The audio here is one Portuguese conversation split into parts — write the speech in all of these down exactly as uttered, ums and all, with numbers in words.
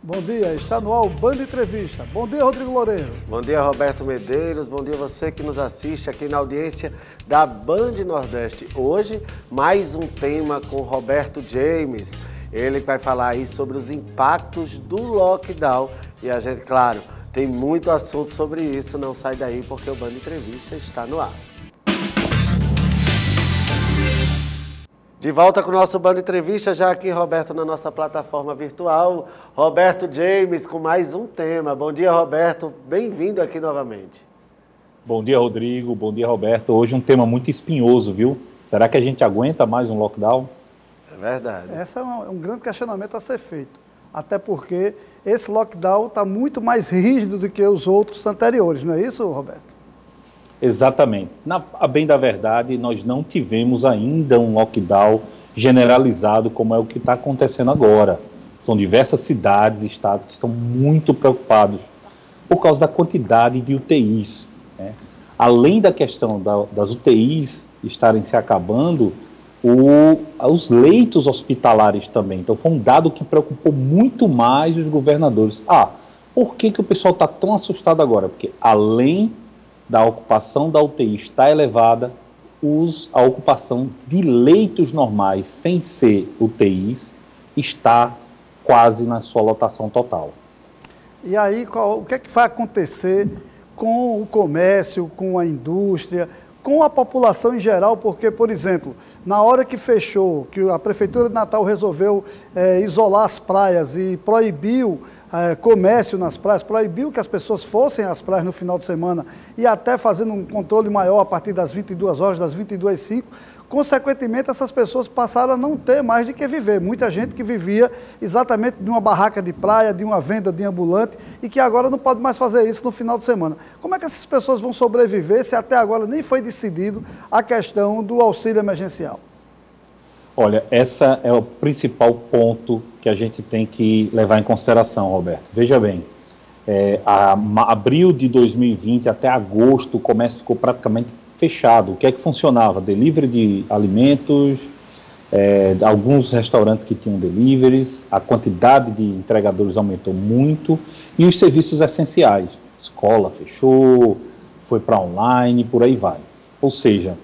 Bom dia, está no ar o Band Entrevista. Bom dia, Rodrigo Loureiro. Bom dia, Roberto Medeiros. Bom dia você que nos assiste aqui na audiência da Band Nordeste. Hoje, mais um tema com Roberto James. Ele vai falar aí sobre os impactos do lockdown. E a gente, claro, tem muito assunto sobre isso. Não sai daí porque o Band Entrevista está no ar. De volta com o nosso Band Entrevista, já aqui, Roberto, na nossa plataforma virtual. Roberto James, com mais um tema. Bom dia, Roberto. Bem-vindo aqui novamente. Bom dia, Rodrigo. Bom dia, Roberto. Hoje um tema muito espinhoso, viu? Será que a gente aguenta mais um lockdown? É verdade. Esse é um, um grande questionamento a ser feito. Até porque esse lockdown está muito mais rígido do que os outros anteriores, não é isso, Roberto? Exatamente. Na, a bem da verdade, nós não tivemos ainda um lockdown generalizado como é o que está acontecendo agora. São diversas cidades e estados que estão muito preocupados por causa da quantidade de U T Is. Né? Além da questão da, das U T Is estarem se acabando, o, os leitos hospitalares também. Então foi um dado que preocupou muito mais os governadores. Ah, por que, que o pessoal está tão assustado agora? Porque além da ocupação da U T I está elevada, os, a ocupação de leitos normais, sem ser U T Is, está quase na sua lotação total. E aí, qual, o que é que vai acontecer com o comércio, com a indústria, com a população em geral? Porque, por exemplo, na hora que fechou, que a Prefeitura de Natal resolveu é, isolar as praias e proibiu É, comércio nas praias, proibiu que as pessoas fossem às praias no final de semana e até fazendo um controle maior a partir das vinte e duas horas, das vinte e duas e cinco, consequentemente essas pessoas passaram a não ter mais de que viver. Muita gente que vivia exatamente de uma barraca de praia, de uma venda de ambulante e que agora não pode mais fazer isso no final de semana. Como é que essas pessoas vão sobreviver se até agora nem foi decidido a questão do auxílio emergencial? Olha, essa é o principal ponto que a gente tem que levar em consideração, Roberto. Veja bem, é, a, a, abril de dois mil e vinte até agosto o comércio ficou praticamente fechado. O que é que funcionava? Delivery de alimentos, é, alguns restaurantes que tinham deliveries, a quantidade de entregadores aumentou muito e os serviços essenciais. Escola fechou, foi para online, por aí vai. Ou seja,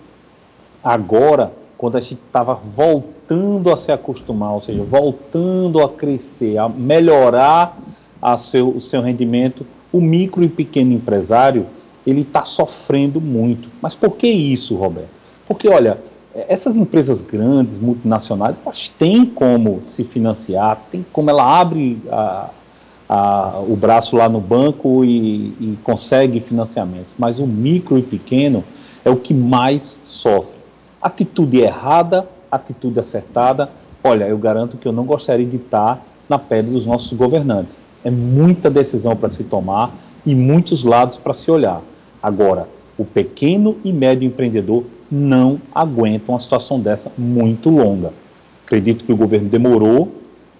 agora, quando a gente estava voltando a se acostumar, ou seja, voltando a crescer, a melhorar a seu, o seu rendimento, o micro e pequeno empresário, ele está sofrendo muito. Mas por que isso, Roberto? Porque, olha, essas empresas grandes, multinacionais, elas têm como se financiar, tem como ela abre a, a, o braço lá no banco e, e consegue financiamentos. Mas o micro e pequeno é o que mais sofre. Atitude errada, atitude acertada, olha, eu garanto que eu não gostaria de estar na pele dos nossos governantes. É muita decisão para se tomar e muitos lados para se olhar. Agora, o pequeno e médio empreendedor não aguentam uma situação dessa muito longa. Acredito que o governo demorou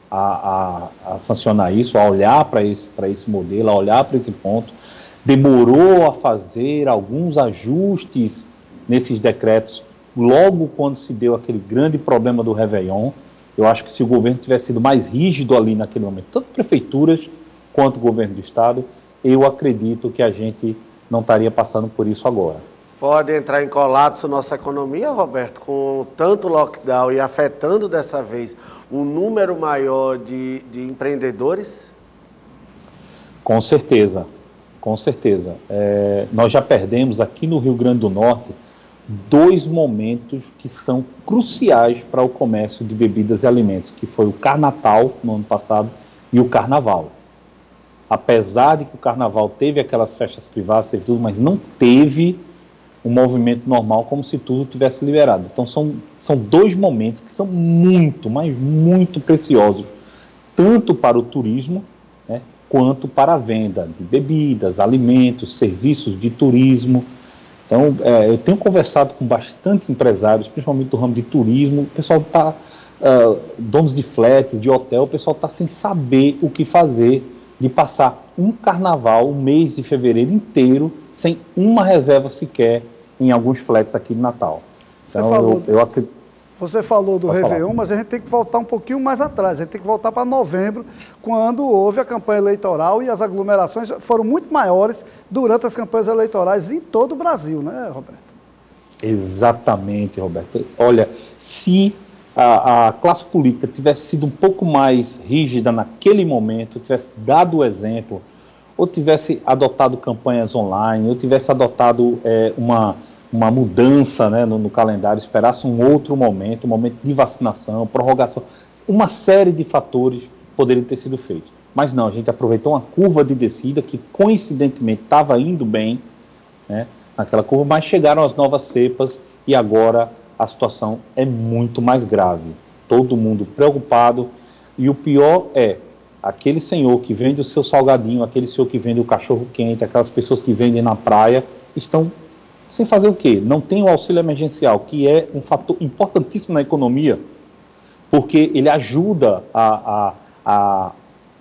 a, a, a sancionar isso, a olhar para esse, para esse modelo, a olhar para esse ponto, demorou a fazer alguns ajustes nesses decretos logo quando se deu aquele grande problema do Réveillon. Eu acho que se o governo tivesse sido mais rígido ali naquele momento, tanto prefeituras quanto o governo do estado, eu acredito que a gente não estaria passando por isso agora. Pode entrar em colapso nossa economia, Roberto, com tanto lockdown e afetando dessa vez um número maior de, de empreendedores? Com certeza, com certeza. É, nós já perdemos aqui no Rio Grande do Norte dois momentos que são cruciais para o comércio de bebidas e alimentos, que foi o Carnatal no ano passado e o Carnaval. Apesar de que o Carnaval teve aquelas festas privadas, teve tudo, mas não teve um movimento normal como se tudo tivesse liberado. Então são, são dois momentos que são muito, mas muito preciosos, tanto para o turismo, né, quanto para a venda de bebidas, alimentos, serviços de turismo. Então, é, eu tenho conversado com bastante empresários, principalmente do ramo de turismo, o pessoal está, uh, donos de flats, de hotel, o pessoal está sem saber o que fazer, de passar um carnaval, um mês de fevereiro inteiro, sem uma reserva sequer em alguns flats aqui de Natal. Então, Você falou, eu, eu acredito... Você falou do Pode Réveillon, falar. mas a gente tem que voltar um pouquinho mais atrás. A gente tem que voltar para novembro, quando houve a campanha eleitoral e as aglomerações foram muito maiores durante as campanhas eleitorais em todo o Brasil, né, Roberto? Exatamente, Roberto. Olha, se a, a classe política tivesse sido um pouco mais rígida naquele momento, tivesse dado o exemplo, ou tivesse adotado campanhas online, ou tivesse adotado é, uma... uma mudança, né, no, no calendário, esperasse um outro momento, um momento de vacinação, prorrogação, uma série de fatores poderiam ter sido feitos. Mas não, a gente aproveitou uma curva de descida que coincidentemente estava indo bem, né, naquela curva, mas chegaram as novas cepas e agora a situação é muito mais grave. Todo mundo preocupado e o pior é, aquele senhor que vende o seu salgadinho, aquele senhor que vende o cachorro quente, aquelas pessoas que vendem na praia, estão sem fazer o quê? Não tem o auxílio emergencial, que é um fator importantíssimo na economia, porque ele ajuda a, a, a,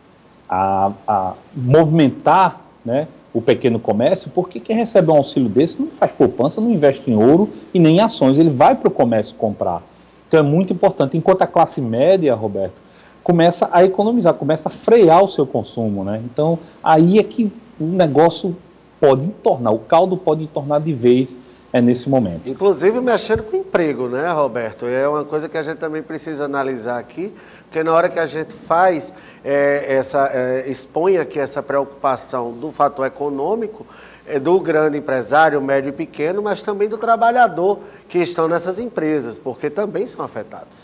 a, a movimentar, né, o pequeno comércio, porque quem recebe um auxílio desse não faz poupança, não investe em ouro e nem em ações, ele vai para o comércio comprar. Então é muito importante, enquanto a classe média, Roberto, começa a economizar, começa a frear o seu consumo, né? Então aí é que o negócio pode entornar, o caldo pode entornar de vez é nesse momento. Inclusive mexendo com emprego, né, Roberto? É uma coisa que a gente também precisa analisar aqui, porque na hora que a gente faz, é, essa, é, expõe aqui essa preocupação do fator econômico, é, do grande empresário, médio e pequeno, mas também do trabalhador que estão nessas empresas, porque também são afetados.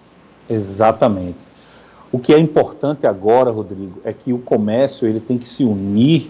Exatamente. O que é importante agora, Rodrigo, é que o comércio ele tem que se unir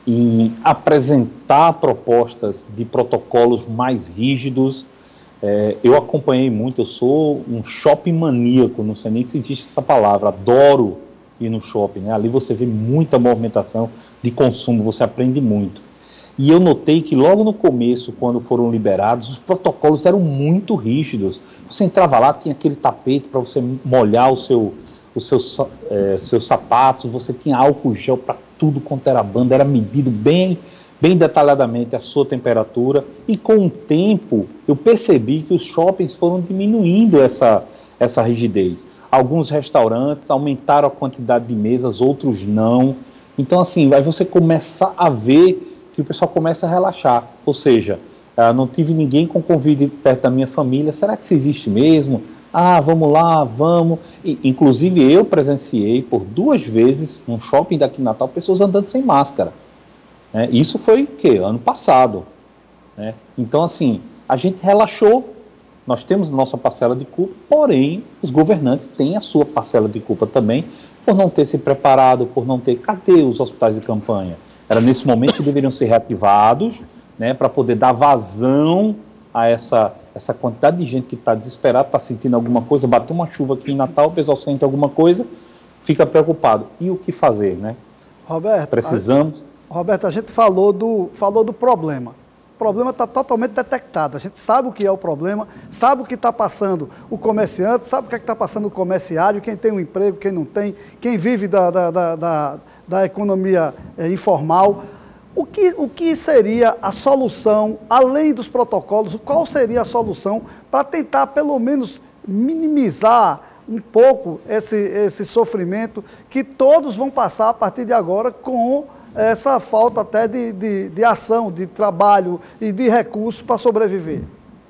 em apresentar propostas de protocolos mais rígidos. É, eu acompanhei muito, eu sou um shopping maníaco, não sei nem se existe essa palavra, adoro ir no shopping, né? Ali você vê muita movimentação de consumo, você aprende muito. E eu notei que logo no começo, quando foram liberados, os protocolos eram muito rígidos. Você entrava lá, tinha aquele tapete para você molhar o seu, os seus, é, seus sapatos, você tinha álcool gel para tudo quanto era banda, era medido bem, bem detalhadamente a sua temperatura, e com o tempo eu percebi que os shoppings foram diminuindo essa, essa rigidez. Alguns restaurantes aumentaram a quantidade de mesas, outros não. Então assim, aí você começa a ver que o pessoal começa a relaxar, ou seja, ah, não tive ninguém com convite perto da minha família, será que isso existe mesmo? Ah, vamos lá, vamos. E, inclusive eu presenciei por duas vezes num shopping daqui em Natal pessoas andando sem máscara. Né? Isso foi o quê? Ano passado. Né? Então assim, a gente relaxou, nós temos nossa parcela de culpa, porém os governantes têm a sua parcela de culpa também por não ter se preparado, por não ter... Cadê os hospitais de campanha? Era nesse momento que deveriam ser reativados, né, para poder dar vazão a essa... essa quantidade de gente que está desesperada, está sentindo alguma coisa, bateu uma chuva aqui em Natal, o pessoal sente alguma coisa, fica preocupado. E o que fazer, né? Roberto, precisamos... A, Roberto, a gente falou do, falou do problema. O problema está totalmente detectado. A gente sabe o que é o problema, sabe o que está passando o comerciante, sabe o que é está passando o comerciário, quem tem um emprego, quem não tem, quem vive da, da, da, da, da economia é, informal. O que, o que seria a solução, além dos protocolos, qual seria a solução para tentar, pelo menos, minimizar um pouco esse, esse sofrimento que todos vão passar a partir de agora com essa falta até de, de, de ação, de trabalho e de recursos para sobreviver?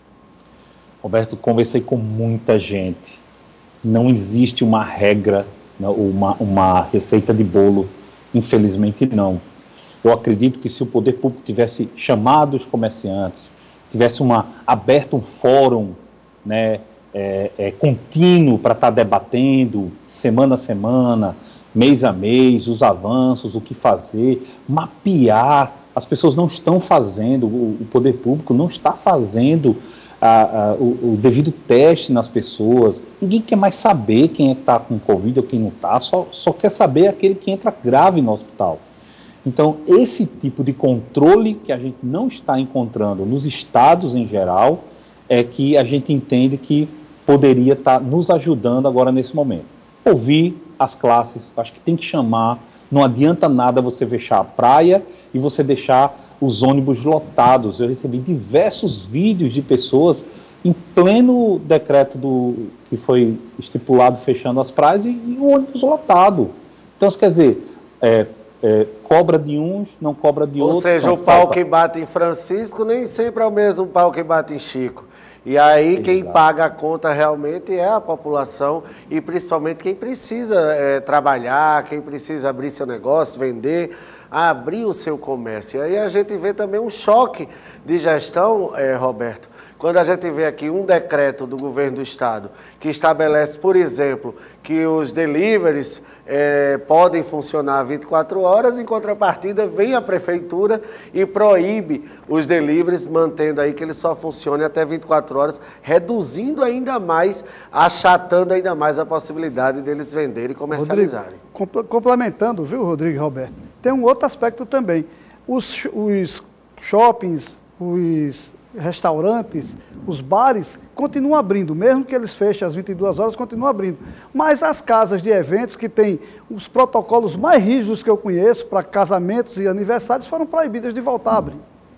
Roberto, conversei com muita gente. Não existe uma regra, uma, uma receita de bolo, infelizmente não. Eu acredito que se o poder público tivesse chamado os comerciantes, tivesse uma, aberto um fórum, né, é, é, contínuo para estar debatendo semana a semana, mês a mês, os avanços, o que fazer, mapear. As pessoas não estão fazendo, o, o poder público não está fazendo a, a, o, o devido teste nas pessoas. Ninguém quer mais saber quem está com Covid ou quem não está, só, só quer saber aquele que entra grave no hospital. Então, esse tipo de controle que a gente não está encontrando nos estados em geral, é que a gente entende que poderia estar nos ajudando agora nesse momento. Ouvir as classes, acho que tem que chamar, não adianta nada você fechar a praia e você deixar os ônibus lotados. Eu recebi diversos vídeos de pessoas em pleno decreto do, que foi estipulado fechando as praias e, e o ônibus lotado. Então, quer dizer, é, é, cobra de uns, não cobra de outros. Ou seja, então, o pau falta... que bate em Francisco nem sempre é o mesmo pau que bate em Chico. E aí Exato. Quem paga a conta realmente é a população e principalmente quem precisa é, trabalhar, quem precisa abrir seu negócio, vender, abrir o seu comércio. E aí a gente vê também um choque de gestão, é, Roberto, quando a gente vê aqui um decreto do governo do estado que estabelece, por exemplo, que os deliveries é, podem funcionar vinte e quatro horas, em contrapartida vem a prefeitura e proíbe os deliveries, mantendo aí que eles só funcionem até vinte e quatro horas, reduzindo ainda mais, achatando ainda mais a possibilidade deles venderem e comercializarem. Rodrigo, complementando, viu, Rodrigo e Roberto, tem um outro aspecto também. Os, os shoppings, os restaurantes, os bares continuam abrindo, mesmo que eles fechem às vinte e duas horas, continuam abrindo. Mas as casas de eventos que têm os protocolos mais rígidos que eu conheço para casamentos e aniversários foram proibidas de voltar a abrir.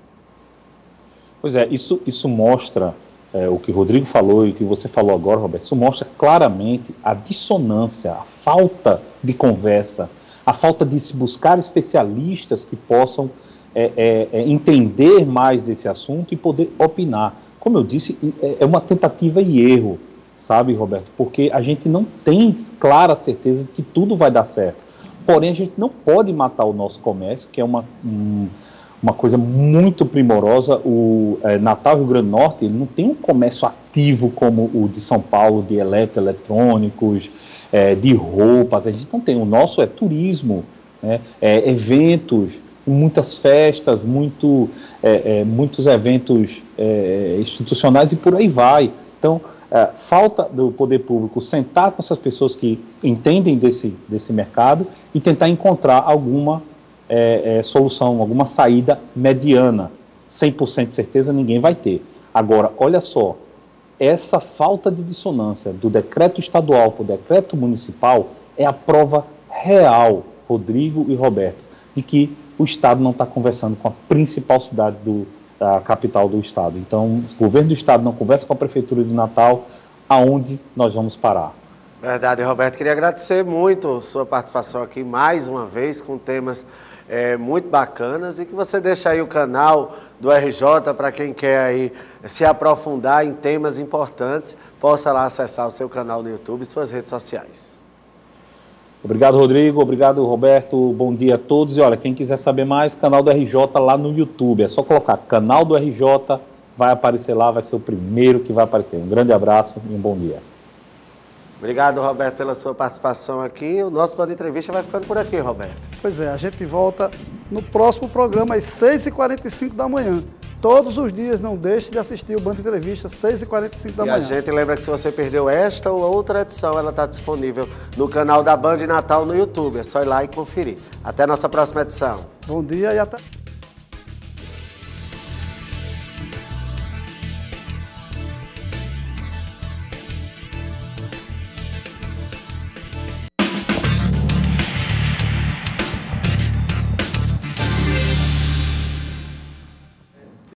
Pois é, isso, isso mostra, é, o que o Rodrigo falou e o que você falou agora, Roberto, isso mostra claramente a dissonância, a falta de conversa, a falta de se buscar especialistas que possam É, é, é entender mais desse assunto e poder opinar. Como eu disse, é uma tentativa e erro, sabe, Roberto? Porque a gente não tem clara certeza de que tudo vai dar certo. Porém, a gente não pode matar o nosso comércio, que é uma, um, uma coisa muito primorosa. O é, Natal, Rio Grande do Norte, ele não tem um comércio ativo como o de São Paulo, de eletroeletrônicos, é, de roupas. A gente não tem. O nosso é turismo, né? É, eventos, muitas festas, muito, é, é, muitos eventos é, institucionais e por aí vai. Então, é, falta do poder público sentar com essas pessoas que entendem desse, desse mercado e tentar encontrar alguma é, é, solução, alguma saída mediana. cem por cento de certeza ninguém vai ter. Agora, olha só, essa falta de dissonância do decreto estadual para o decreto municipal é a prova real, Rodrigo e Roberto, de que o Estado não está conversando com a principal cidade, do, a capital do Estado. Então, o governo do Estado não conversa com a Prefeitura de Natal, aonde nós vamos parar? Verdade, Roberto. Queria agradecer muito a sua participação aqui, mais uma vez, com temas é, muito bacanas, e que você deixe aí o canal do R J para quem quer aí se aprofundar em temas importantes, possa lá acessar o seu canal no YouTube e suas redes sociais. Obrigado, Rodrigo. Obrigado, Roberto. Bom dia a todos. E olha, quem quiser saber mais, canal do R J lá no YouTube. É só colocar canal do R J, vai aparecer lá, vai ser o primeiro que vai aparecer. Um grande abraço e um bom dia. Obrigado, Roberto, pela sua participação aqui. O nosso Band Entrevista vai ficando por aqui, Roberto. Pois é, a gente volta no próximo programa às seis e quarenta e cinco da manhã. Todos os dias, não deixe de assistir o Band Entrevista, seis e quarenta e cinco da e manhã. E a gente lembra que se você perdeu esta ou outra edição, ela está disponível no canal da Band Natal no YouTube. É só ir lá e conferir. Até a nossa próxima edição. Bom dia e até...